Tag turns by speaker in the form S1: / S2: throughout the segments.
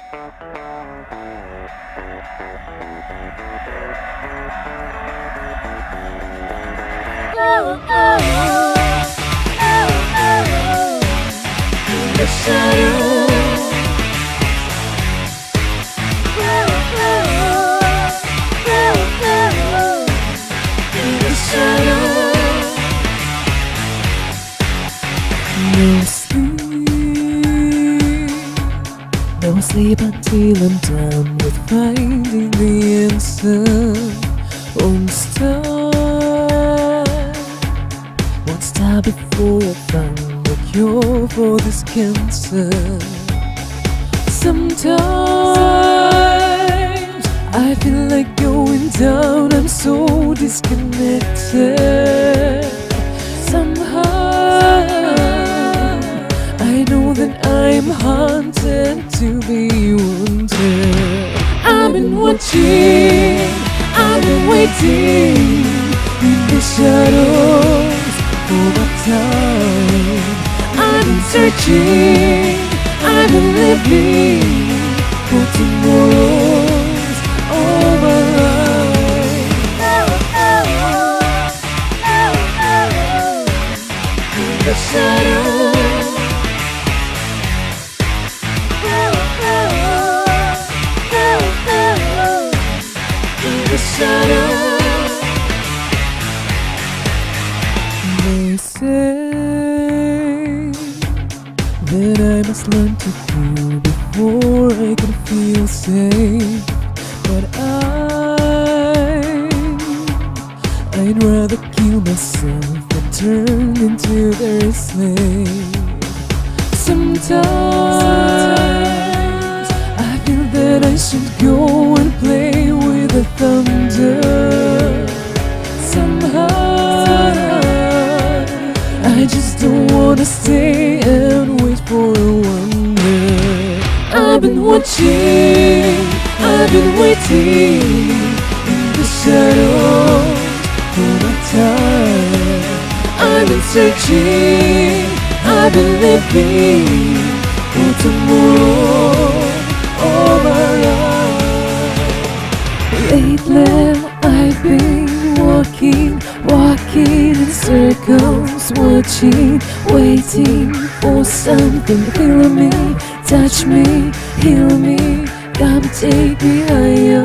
S1: The shadow. The shadow. No sleep, no sleep until I'm done with finding the answer. Won't stop before I find the cure for this cancer. Sometimes I feel like going down, I'm so disconnected. Somehow I know that I'm haunted to be wanted. I've been watching, I've been waiting in the shadows for my time. I've been searching, I've been living for tomorrows all my life. In the shadows. In the shadows. They say that I must learn to feel before I can feel safe. But I'd rather kill myself than turn into their slave. Sometimes I feel that I should go and play with the thunder. Somehow I just don't wanna stay and wait for a wonder. I've been watching, I've been waiting in the shadows for my time. I've been searching, I've been living for tomorrow all my life. Lately I've been walking in circles, watching, waiting for something to feel me, touch me, heal me, come take me higher.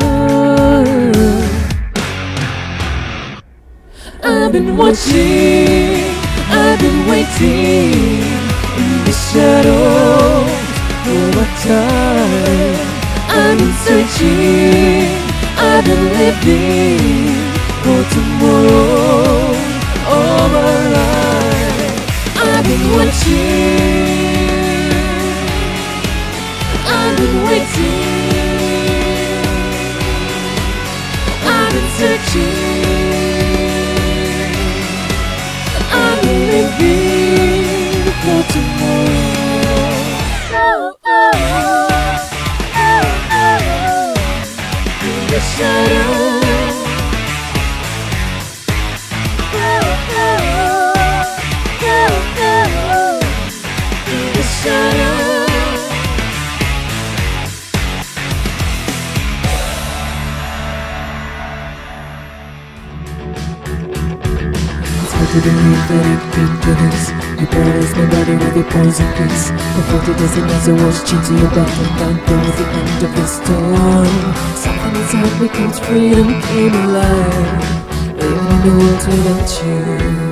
S1: I've been watching, I've been waiting in the shadows for my time. I've been searching, I've been living for tomorrow all my life. I've been watching, I've been waiting, I've been searching, I've been living for tomorrow. In the shadows. I believe that it can do this. You paralyze my body with your poison kiss. Before it doesn't matter what's into your back and down towards the end of the storm. Something inside becomes freedom, came alive. Living in the world without you.